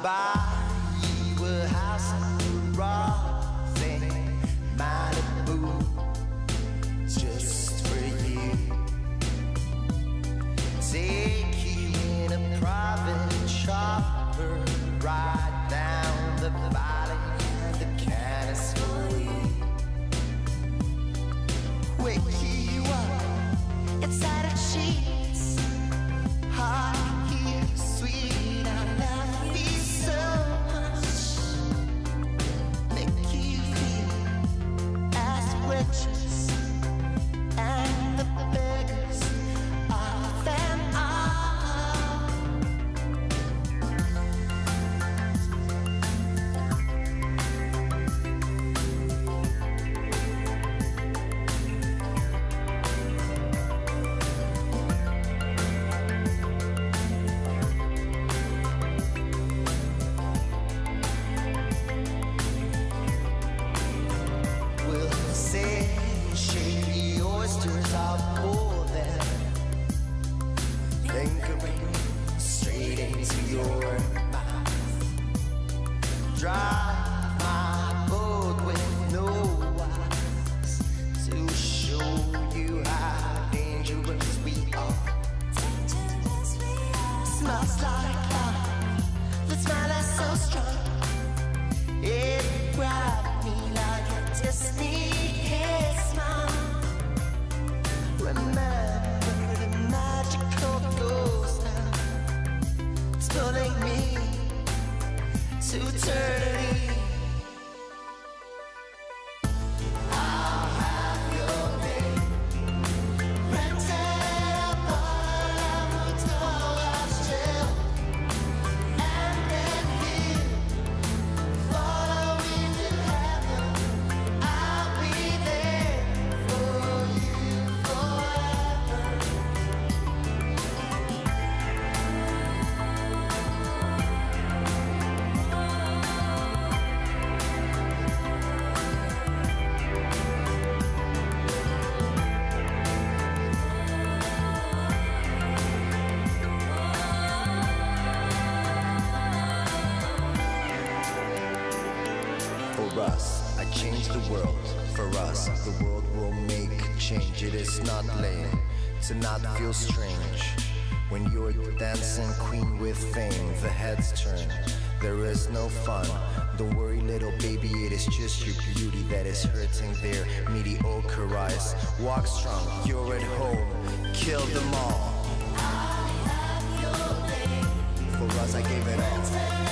buy you a house in Ross in Malibu just for you. Take you in a private chopper, ride down the valley, the canvas for you. Wake you up inside of sheets, hot here, sweet, I love you so much. Make you feel as riches and the beggars of them all. We'll say shady oysters, I'll pour them, lingering straight into your mouth. Drive my boat with no eyes to show you how dangerous we are. Smells like love, the smell is so strong. It grabbed me like a Disney kiss, Mom. Remember the magical ghost now, it's pulling me to eternity. I'll have your name rented a bottle of hotel still, and if you follow me to heaven, I'll be there for you forever. For us, I change the world. For us, the world will make change. It is not lame to not feel strange when you're the dancing queen with fame. The heads turn, there is no fun. Don't worry, little baby, it is just your beauty that is hurting their mediocre eyes. Walk strong, you're at home, kill them all. For us, I gave it all.